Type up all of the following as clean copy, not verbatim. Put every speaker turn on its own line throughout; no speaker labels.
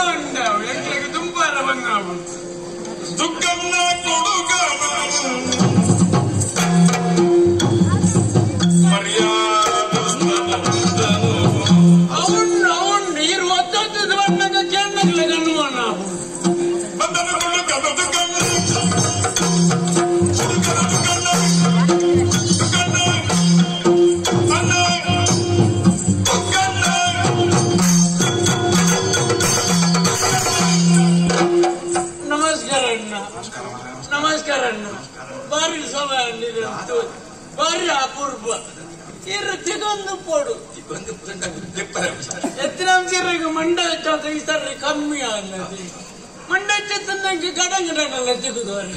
ഉണ്ടാവും എங்களுக்கு തുമ്പാല വന്നാവും
ദുഃഖം കൊടുക്കണം
అవును ఈ మొత్తం పడ్డాక చెన్నట్లే కనుమన్నా ನಮಸ್ಕಾರ ಅಣ್ಣ ಬಾರಿ ಸಭೆ ಅಂದಿದ್ದು ಬಾರಿ ಅಪೂರ್ವ ತಿಗೊಂದು ಪೋಡು ಎತ್ತಿನ ಮಂಡ ಹಚ್ಚೋದು ಈ ಸರಿ ಕಮ್ಮಿ ಆಗಲಿ ಮಂಡ ಹಚ್ಚಂಗೆ ಗಡಂಗಡಲ್ಲ ಸಿಗುದವ್ರಿ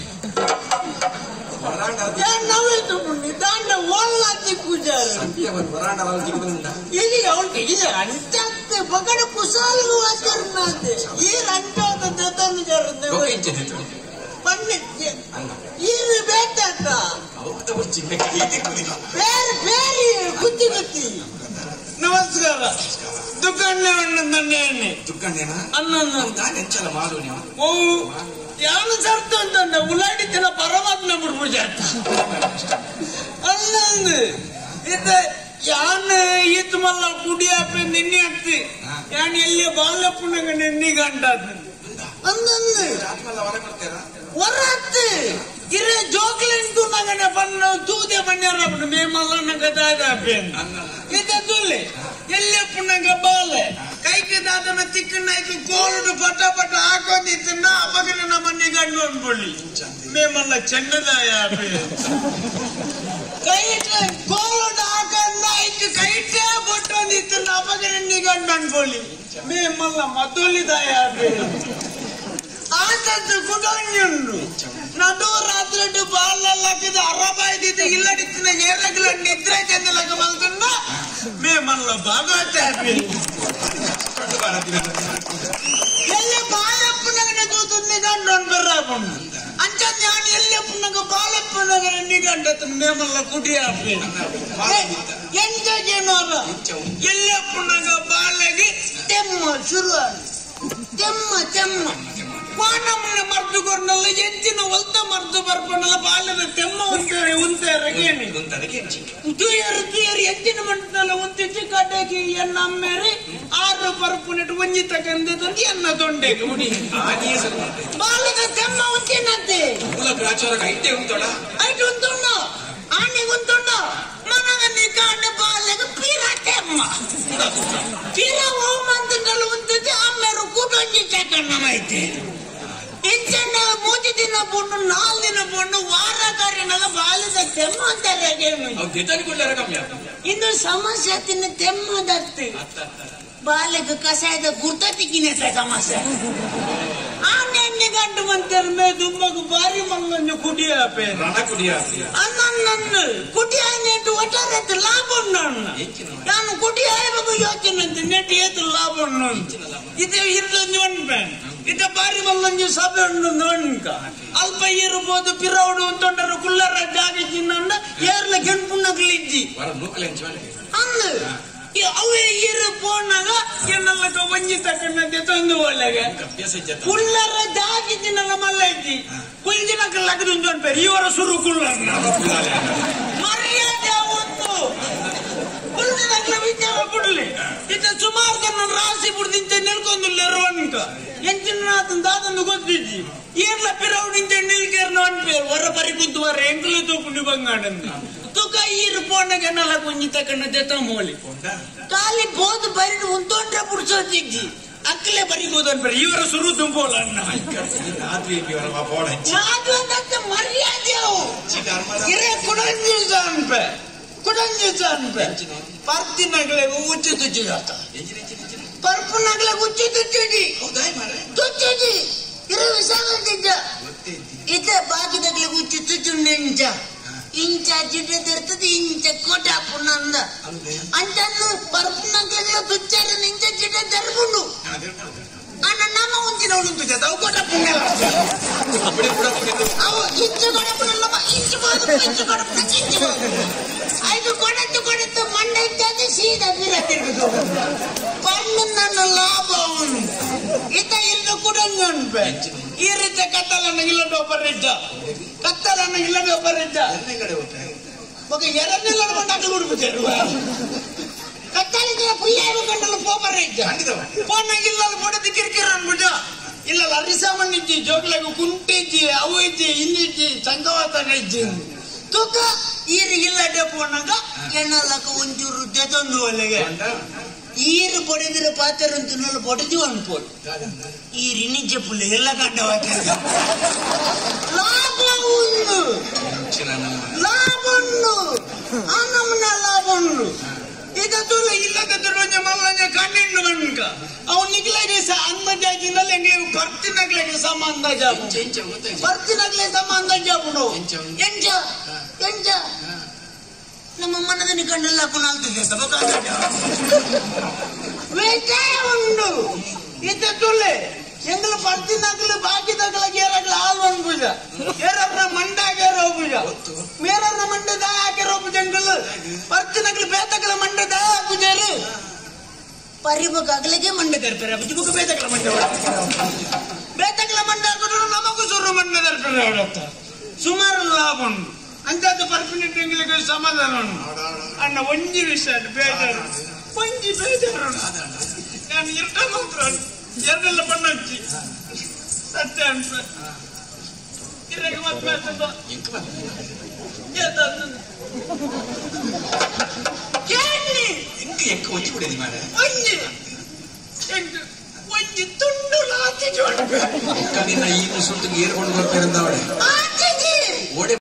ನವೀತು ಮುಂಡಿ ದಾಂಡ ಓಲ್ಲಾತಿ ಪೂಜಾರ ಈಗ ಅವಳಿಗೆ ಇದೆ ಅಂಚತ್ತೆ ಬಗಡ ಕುಸಾಲು ಆಚರಣೆ ಈ ರಂಟೋದ ತಂದು ಜರದೆ ಪನ್ನಿಕ್ಕೆ ಇದು ಬೇಟ ಬೇರೆ ಗುತ್ತಿ ಗುತ್ತಿ ನಮಸ್ಕಾರ ದುಕಾನ್ನೇ ಅಣ್ಣಂದಣ್ಣೆ
ದುಕಾನ್ನೇನ ಮಾಡು
ಓ ಯಾನು ಸರ್ತ ಅಂತಂದ ಉಲಾಡಿದ್ದೆಲ್ಲ ಪರಮಾತ್ಮ ಬಿಡ್ಬಿಡ್ಜ ಅನ್ನಂದು ಇದು ಯಾನು ಈತ್ ಮಲ್ಲ ಕುಡಿ ಹಾಪಿ ನಿನ್ನೆ ಹಾಕ್ತಿ ಯಾನ್ ಎಲ್ಲಿ ಬಾಲ್ಯ ಪುಣ್ಯಗ ನೆನ್ನಿ ಗಂಡ ಅಂದಂದು ಹೊರತ್ತು ಕಿರೆ ಜೋಕ್ಲೆಂಟು ನಗನೆ ಬಣ್ಣ ತೂದೆ ಬಣ್ಣ ಮೇ ಮಲ್ಲ ಗದಾದ ತುಳ್ಳಿ ಎಲ್ಲಿ ಪುಣ್ಣಗ ಬಾಲೆ ಕೈಗೆ ದಾದನ ತಿಕ್ಕನಾಯ್ತು ಕೋಲು ಪಟ ಪಟ ಹಾಕೋದಿತ್ತು ನಾ ಮಗನ ನಮ್ಮನ್ನಿ ಗಂಡು ಅನ್ಕೊಳ್ಳಿ ಮೇ ಮಲ್ಲ ಚೆನ್ನದಾಯ ಕೈ ಕೋಲು ಹಾಕಂದಾಯ್ತು ಕೈಟೇ ಬೊಟ್ಟೊಂದಿತ್ತು ನಾ ಮಗನ ಗಂಡು ಅನ್ಕೊಳ್ಳಿ ಮೇ ಮಲ್ಲ ಮತ್ತೊಲಿದಾಯ ಆತದ್ದು ಕುಡೊಂಜುಂಡು ನಡು ರಾತ್ರಿ ಬಾಲಲ್ಲಕ್ಕಿದ ಅರಬಾಯ್ದಿದ್ದು ಇಲ್ಲಡಿತ್ತಿನ ಏರಗಳ ನಿದ್ರೆ ಚೆಂದಲಕ ಮಲ್ತುಂಡ ಮೇ ಮಲ್ಲ ಭಾಗವತ ಎಲ್ಲಿ ಬಾಲಪ್ಪನಗನ ತೂತುಂದಿ ಗಂಡು ಬರ್ರಾಪುಂಡು ಅಂಚ ഞാൻ എല്ലപ്പുണ്ണക ബാലപ്പുണ്ണക നിഗണ്ടത്ത് മേ മല്ല കുടിയാപ്പി ಎಂತ ಜನೋರ ಎಲ್ಲಪ್ಪುಣ್ಣಗ ಬಾಲಗೆ ತೆಮ್ಮ ಶುರುವಾണ് ತೆಮ್ಮ ಪಾನಮ್ಮನ ಮರ್ದು ಕೊರ್ನಲ್ಲ ಎಂಚಿನ ಒಲ್ತ ಮರ್ದು ಬರ್ಕೊಂಡಲ್ಲ ಬಾಲದ ತೆಮ್ಮ ಉಂತೇರಿ ತುಯರು ಎಂಚಿನ ಮಂಟನಲ್ಲ ಉಂತಿಚ್ಚಿ ಕಡೆಗೆ ಎನ್ನ ಅಮ್ಮೇರಿ ಆರು ಬರ್ಪುನಿಟ್ಟು ಒಂಜಿ ತಕಂದು ತಂದು ಎನ್ನ ತೊಂಡೆಗೆ ಉಡಿ ಬಾಲದ ತೆಮ್ಮ ಉಂತಿನಂತೆ ಐಟು ಉಂತುಂಡ ಆನೆಗೆ ಉಂತುಂಡ ಮನಗನ್ನಿ ಕಾಂಡ ಬಾಲಗೆ ಪೀರ ತೆಮ್ಮ ಪೀರ ಹೋಮಂತಂಗಲ್ಲ ಉಂತಿದ್ದು ಅಮ್ಮೇರು ಕೂಟೊಂಜಿ ಚಕಣ್ಣನೈತೆ ಇಂಚನ್ನ 3 ದಿನ ಕೊಂಡು 4 ದಿನ ಕೊಂಡು ವಾರ ಕಾರ್ಯನಲ್ಲ ಬಾಲಿದ ತೆಮ್ಮ ಅಂತಾರೆ ಇನ್ನು ಸಮಸ್ಯೆ ತಿನ್ನ ತೆಮ್ಮದತ್ತು ಬಾಲಿಗೆ ಕಸಾಯದ ಗುರ್ತತಿಗಿನ ಸಮಸ್ಯೆ ಆನೆನ್ನಿ ಗಂಡು ಮಂತಾರೆ ಮೇ ದುಮ್ಮಗ ಬಾರಿ ಮಲ್ಲನ್ನು ಕುಡಿಯಾಪೆ ಅನ್ನನ್ನು ಕುಡಿಯಾನೆಟ್ಟು ಒಟ್ಟಾರೆ ಲಾಭ ನಾನು ಕುಡಿಯಾಯಬೇಕು ಯೋಚನೆ ನೆಟ್ಟು ಏತು ಲಾಭ ಇದು ಇರ್ಲೊಂದು ಒಣ್ಪೆ ಇದ ಬಾರಿ ಮಲ್ಲೊಂದು ಸಭೆ ಉಂಡು ಅಲ್ಪ ಇರ್ಬೋದು ಪಿರವಡು ಅಂತೊಂಡರು ಕುಲ್ಲರ ಜಾಗ ಚಿನ್ನ ಏರ್ಲ ಕೆಂಪುಣ್ಣಗಳಿಜ್ಜಿ ಅಂದು ಅವೇ ಇರು ಪೋನಾಗ ಕೆನ್ನಲ್ಲಕ ಒಂಜಿ ತಕೊಂಡಂತೆ ತಂದು ಒಳ್ಳೆಗೆ ಕುಲ್ಲರ ಜಾಗಿ ಚಿನ್ನ ಮಲ್ಲ ಇಜ್ಜಿ ಕುಲ್ಜಿನಕ ಲಗದು ಅನ್ಪೇರಿ ಇವರ ಸುರು ಕುಲ್ಲರ್ ಮರ್ಯಾದೆ ಒಂದು ಕುಲ್ಜಿನಕ ವಿಚಾರ ಕೊಡಲಿ ಇತ ಸುಮಾರು ಜನ ರಾಸಿ ಬಿಡ್ದಿಂಚ ನಿಲ್ಕೊಂದಿಲ್ಲ ರೋನ್ಕ ಎಂಚಿನ ದಾದನ್ನು ಗೊತ್ತಿಜ್ಜಿ ಏರ್ಲ ಪಿರವಡಿಂಚ ನಿಲ್ಕೇರ್ನ ಅನ್ಪೇರು ಹೊರ ಬರಿ ಕುಂತುವರ ಎಂಕಲು ತೂಪುಂಡಿ ಬಂಗಾಡಂದು ತುಕ ಈರು ಪೋಣಗೆ ನಲ ಕುಂಜಿ ತಕಣ್ಣ ಜತ ಮೋಲಿ ಕಾಲಿ ಬೋದು ಬರಿಡು ಉಂತೊಂಡ್ರೆ ಪುಡ್ಸೋತಿಜ್ಜಿ ಅಕ್ಕಲೆ ಬರಿಗೋದನ್ ಬರಿ ಇವರ ಸುರು ತುಂಬೋಲ ಮರ್ಯಾದೆ ಇರೇ ಕುಡಂಜಿ ಅನ್ಪೆ ಪರ್ತಿನಗಳೇ ಉಚ್ಚು ತುಚ್ಚಿ ಪರ್ಪುನಗಳೇ ಉಚ್ಚು ತುಚ್ಚಿ ಇರೋ ವಿಷಯ ಇತ ಬಾಕಿದಗ್ಲೆ ಉಚ್ಚು ತುಚ್ಚು ನೆಂಚ ಇಂಚ ಜಿಡ್ಡದಿರ್ತದೆ ಇಂಚ ಕೋಟ ಪುನಂದ ಅಂಚನ್ನು ಪರ್ಪುನಗ್ಲೆ ತುಚ್ಚಾರ ಇಂಚ ಜಿಡ್ಡ ಜರ್ಗುಂಡು ಅಣ್ಣ ನಮ್ಮ ಒಂಚಿನ ಉಂಟು ಜತ ಅವು ಕೋಟ ಪುಣ್ಯ ಅವು ಇಂಚು ಕೊಡಪುನಲ್ಲಮ್ಮ ಇಂಚು ಕೊಡಪುನ ಐದು ಕೊಡತ್ತು ಮಂಡ ಇದ್ದಾದ ಸೀದಾ ಬಿರ ತಿರುಗುದು ಪಣ್ಣು ನನ್ನ ಲಾಭ ಅವನು ಇತ ಕೂಡ ಅನ್ಪೆ ಈ ರೀತಿ ಕತ್ತಲನ್ನ ಇಲ್ಲದ ಒಬ್ಬರಿದ್ದ ಕತ್ತಲನ್ನ ಇಲ್ಲದ ಒಬ್ಬರಿದ್ದ ಎರಡನೆಲ್ಲ ಬಂದಾಗ ಹುಡುಕ್ತಾರೆ ಕತ್ತಲಿಗೆ ಪುಯ್ಯಾಗ ಕಂಡಲ್ಲ ಪೋಪರ ಇದ್ದ ಪೋನಾಗ ಇಲ್ಲಲ್ಲ ಪೊಡದಿ ಕಿರಿಕಿರ ಅನ್ಬಿಟ್ಟು ಇಲ್ಲಲ್ಲ ಅರಿಸಾಮಣ್ಣಿಜ್ಜಿ ಜೋಗ್ಲಾಗ ಕುಂಟಿಜ್ಜಿ ಅವು ಇಜ್ಜಿ ಇನ್ನಿಜ್ಜಿ ಸಂಗವಾತನ ಇಜ್ಜಿ ತೂಕ ಈರಿಗಿಲ್ಲ ಪೋನಾಗ ಎಣ್ಣಲ್ಲಕ ಒಂಚೂರು ತೆತೊಂದು ಒಲೆಗೆ ಈರು ಪೊಡೆದಿರ ಪಾತ್ರ ತಿನ್ನಲು ಪೊಡೆದಿ ಅನ್ಪೋಡು ಈರಿ ನಿಜ ಪುಲ್ಲ ಎಲ್ಲ ಕಂಡವಾತ ಲಾಭ ಉಂಡು ಲಾಭ ಉಂಡು ಆ ನಮ್ಮನ ಲಾಭ ಉಂಡು ಈಗ ತುಲ್ಲ ಇಲ್ಲದ ರೋಜ ಮಲ್ಲಂಜ ಕಣ್ಣಿಂಡು ಬಣ್ಕ ಅವ್ ನಿಗ್ಲಾಗೆ ಅಂದಾಜಿನಲ್ಲಿ ಹೆಂಗೆ ಬರ್ತಿನಾಗ್ಲಾಗೆ ಸಂಬಂಧ ಜಾಬು ಬರ್ತಿನಾಗ್ಲೇ ಸಂಬಂಧ ಜಾಬುಡು ಎಂಜ ಎಂಜ ನಮ್ಮ ಮನದಲ್ಲಿ ಕಂಡಲ್ಲ ಕುನಾಲ್ತಿದೆ ಉಂಡು ಇದ್ದ ತುಳ್ಳೆ ಎಂಗ್ಲು ಬರ್ತಿನಾಗ್ಲು ಬಾಕಿದಾಗ್ಲಾಗ ಏರಾಗ್ಲ ಹಾಲು ಅನ್ಭುಜ ಏರನ್ನ ಮಂಡಾಗ್ಯಾರ ಹೋಗುಜ ಮೇರನ್ನ ಮಂಡದ ಹಾಕ್ಯಾರ ಹೋಗುಜ ಎಂಗ್ಲು ಬರ್ತಿನಾಗ್ಲು ಬೇತಗ್ಲ ಮಂಡದ ಹಾಕುಜಾರು ಪರಿಮಗಾಗ್ಲಿಗೆ ಮಂಡ ಕರ್ತಾರೆ ಬುಕ್ ಬೇತಗ್ಲ ಮಂಡ ಬೇತಗ್ಲ ಮಂಡ ಹಾಕಿದ್ರು ನಮಗೂ ಸುರು ಮಂಡ ಕರ್ತಾರೆ ಹೇಳತ್ತ ಸುಮಾರು ಲಾಭ ಉಂಟು ಅಂಥದ್ದು ಪರ್ಫಿನೆಂಟ್ ಎಂಗ್ಲಿಗೆ ಸಮಾಧಾನ ಉಂಟು ಅಣ್ಣ ಒಂಜಿ ವಿಷಯ ಬೇಜಾರು ಒಂಜಿ ಬೇಜಾರು ನಾನು ಇರ್ತ ಮಾತ್ರ ಎರಡೆಲ್ಲ ಬಣ್ಣ ಹಚ್ಚಿ ಸತ್ಯ ಅನ್ಸ ಇರಾಗ ಮತ್ತೆ ಒಂಜಿ ತುಂಡು ಲಾತಿ ಜೋಡ
ಈ ಸುಟ್ಟಿಗೆ ಏರ್ಕೊಂಡು ಬರ್ತಾರೆ